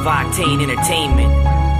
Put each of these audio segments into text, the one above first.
of Octane Entertainment.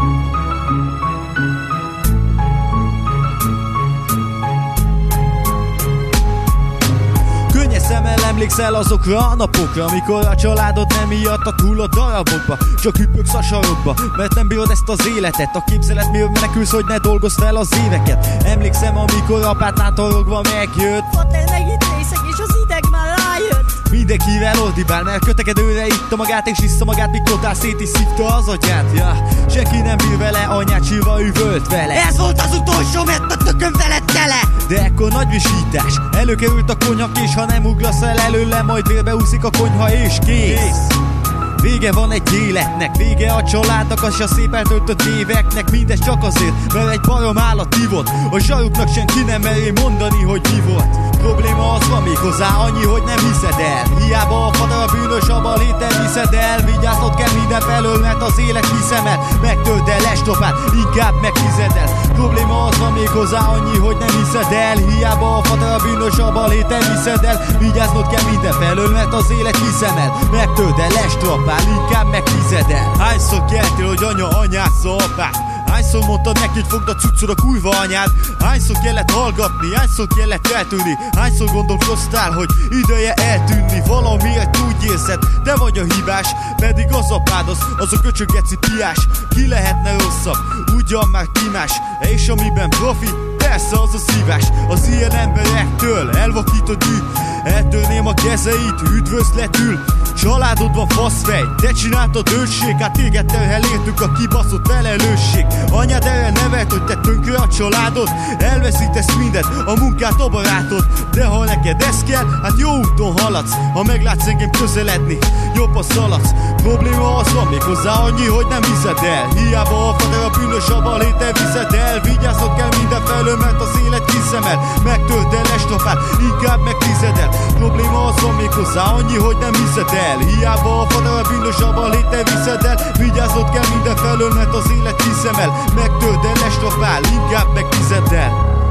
Szemmel emlékszel azokra a napokra, amikor a családod nem ijadt túl a darabokba, csak hüppögsz a sarokba, mert nem bírod ezt az életet. A képzeletből menekülsz, hogy ne dolgozz fel az éveket. Emlékszem, amikor apát látorogva megjött. Fater megint részeg, és az ideg már rájött. Mindenkivel ordibál, mert kötekedőre itta magát és vissza magát, mikor tál szét is szívta az agyát. Ja, senki nem bír vele, anyát sírva üvölt vele. Ez volt az utolsó, mert a tököm veled tele. De ekkor nagy visítás, előkerült a konyha, és ha nem ugrasz el előle, majd vérbe úszik a konyha és kész. Vége van egy életnek, vége a családnak, az a szép eltöltött éveknek. Mindez csak azért, mert egy barom állat hívott. A zsaruknak senki nem meri mondani, hogy mi volt. Probléma az van még hozzá, annyi, hogy nem hiszed el. Hiába a fater a bűnös, a baléten viszed el. Vigyáznod kell minden felől, mert az élet kiszemel. Megtöld el estopát, inkább megfized el. Probléma az van még hozzá, annyi, hogy nem hiszed el. Hiába a fater a bűnös, a baléten viszed el. Vigyáznod kell minden felől, mert az élet kiszemel. Megtöld el estopát, inkább megfized el. Hányszor keltél, hogy anya anyázza apát? Hányszor mondtad neki, hogy fogd a cuccod a kurva anyád? Hányszor kellett hallgatni, hányszor kellett eltűnni? Hányszor gondolkoztál, hogy ideje eltűnni? Valamiért úgy érzed, te vagy a hibás, pedig az apád az a köcsögeci piás. Ki lehetne rosszabb, ugyan már ki más, és amiben profi, persze az a szívás. Az ilyen emberektől elvakít a dű, eltörném a kezeit, üdvözletül. Családod van faszfej, te csináltad ősség, hát téged terhel értük a kibaszott felelősség. Anyád erre nevelt, hogy te tönkre a családod, elveszítesz mindet, a munkát, a barátod. De ha neked ez kell, hát jó úton haladsz. Ha meglátsz engem közeledni, jobb a szaladsz. Probléma az van még hozzá, annyi, hogy nem hiszed el. Hiába a fater a bűnös, a baléten viszed el. Vigyáznod kell minden felől, mert az élet kiszemel. Megtöld el estopát, inkább megfized el. Probléma az van még hozzá, annyi, hogy nem hiszed el. Hiába a fater a bűnös, a baléten viszed el. Vigyáznod kell minden felől, mert az élet kiszemel. Megtöld el estopát, inkább megfized el.